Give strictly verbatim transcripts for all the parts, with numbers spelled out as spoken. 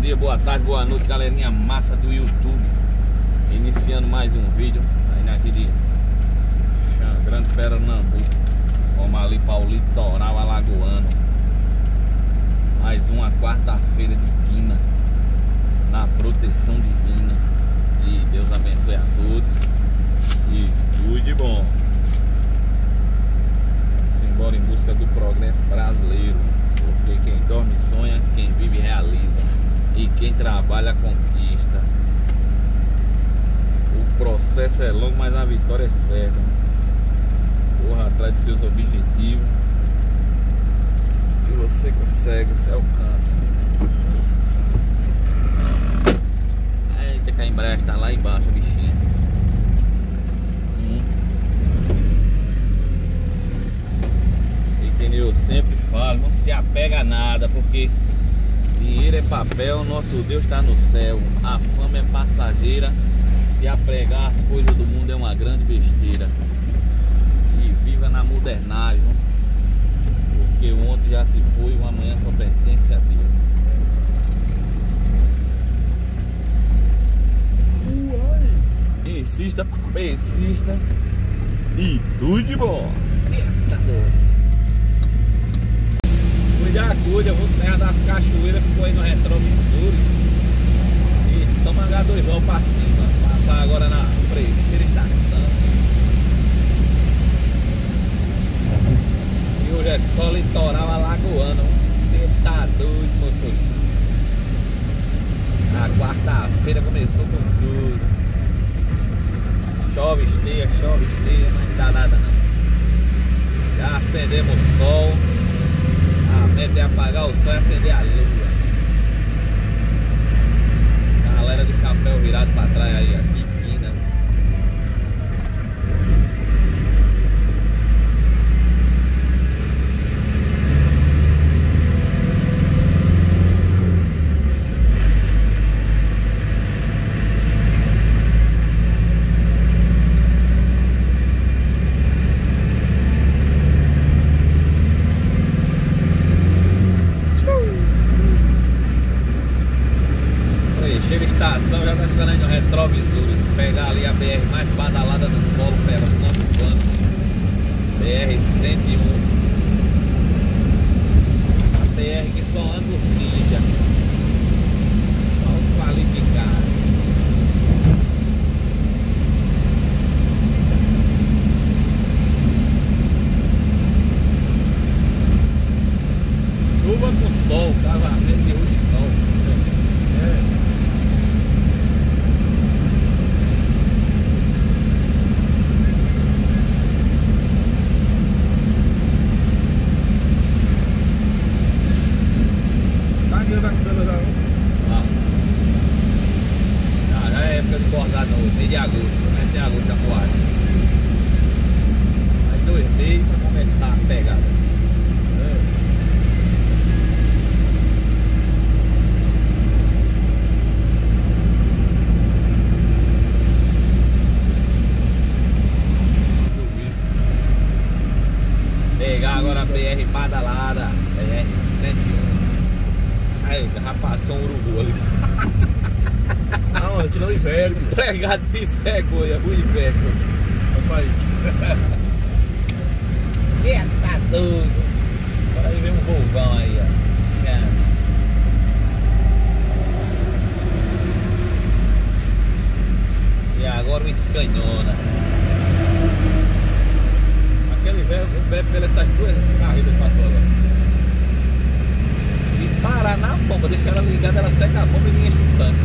dia, boa tarde, boa noite, galerinha massa do YouTube. Iniciando mais um vídeo, saindo aqui de Grande Pernambuco, vamos ali para o litoral alagoano. Mais uma quarta-feira de quina na proteção divina. E Deus abençoe a todos e tudo de bom. Vamos embora em busca do progresso brasileiro, porque quem dorme sonha, quem vive realiza, e quem trabalha conquista. O processo é longo, mas a vitória é certa. Corra atrás dos seus objetivos e você consegue, você alcança. Eita, que a embreagem tá lá embaixo, bichinha. Hum. E que eu sempre falo, não se apega a nada, porque dinheiro é papel, nosso Deus está no céu. A fama é passageira, se apegar às coisas do mundo é uma grande besteira. E viva na modernagem, porque o ontem já se foi, o amanhã só pertence a Deus. Insista, persista e tudo de bom. Certa doido. Cuidar, cuida, vou terra das cachoeiras, ficou aí no retrovisor. E toma agá dois vão pra cima. Passar agora na primeira estação. E hoje é só litoral alagoano. Você tá doido, motorista. A quarta-feira começou com tudo. Chove, esteia, chove, esteia, não dá nada não. Já acendemos o sol. A meta é apagar o sol e acender a lua. Galera do chapéu virado pra trás aí, a biquina. Estação já tá ficando aí no retrovisor. Se pegar ali a B R mais badalada do solo pernambucano, B R cento e um, a B R que só anda os ninja, só os qualificados. Chuva com sol, casamento de rusticão. É. Já, já é época de bordar no mês de agosto, começa em agosto a boate. Aí dois meses pra começar a pegada. É. Pegar agora a B R badalada, B R cento e um. Aí, já passou um urubu ali. Não, aqui não é inverno. Pregado de cegonha, o inverno. Papai. Você tá doido. Agora aí vem um vulgão aí, ó. É. E agora o escanhona. Aquele velho bebe pelas essas duas carreiras que passou agora. Parar na bomba, deixar ela ligada, ela seca a bomba e enche o tanque.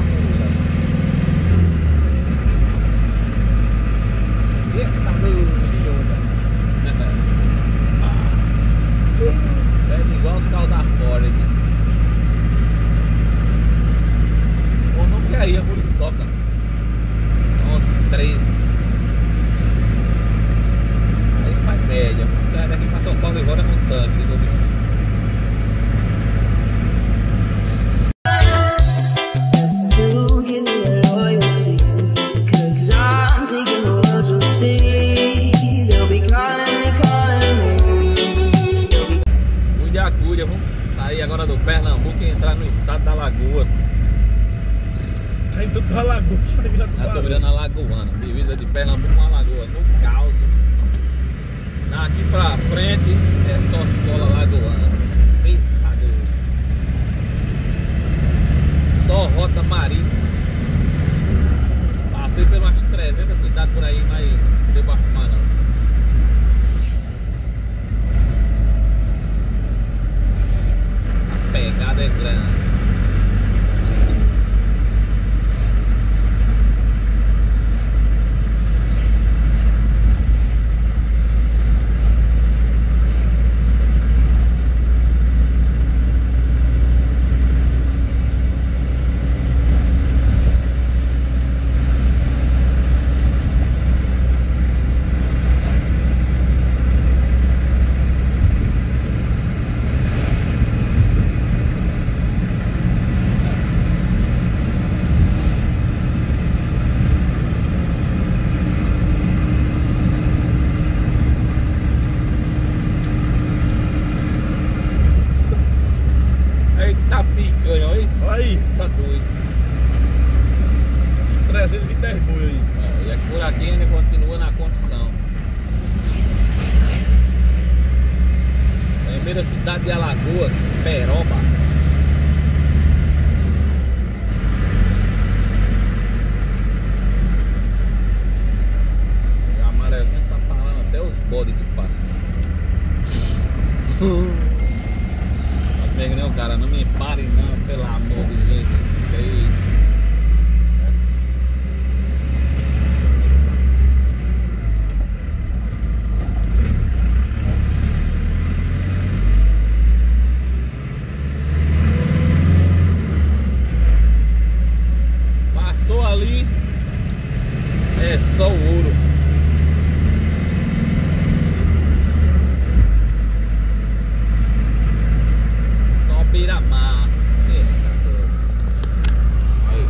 Você tá doido, bebe igual os carros da Ford aqui. Ou não quer ir, a muriçoca. onze, treze. Aí faz média. Você vai daqui pra São Paulo e roda no tanque, do bicho. Agora do entrar no estado da Alagoas. Tá indo tudo pra Alagoas, vai virar tudo. Já tô virando Alagoano, divisa de Pernambuco com Alagoas, no caos. Daqui pra frente é só solo alagoano. Cê tá doido. Só rota marítima. Passei por umas trezentas cidades por aí, mas não deu pra filmar não. A pegada é grande. Eita picanha, olha aí. Olha aí, Tá doido. trezentos e vinte e dez boi aí. É, e aqui por aqui ainda continua na condição. Primeira cidade de Alagoas, Peroba. O amarelinho tá falando até os bodes que passam. Mas não, cara, não me pare não, pelo amor de Deus. Isso aí. Passou ali, é só o ouro. Só beira-mar. Aí.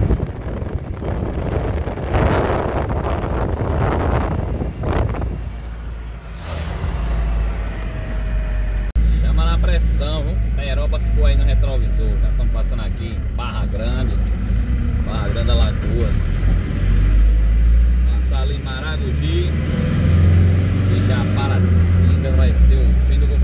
Chama na pressão, viu? Peroba ficou aí no retrovisor. Já estamos passando aqui em Barra Grande. Barra Grande, Alagoas. Passar ali em Maragogi e já para ainda vai ser o fim do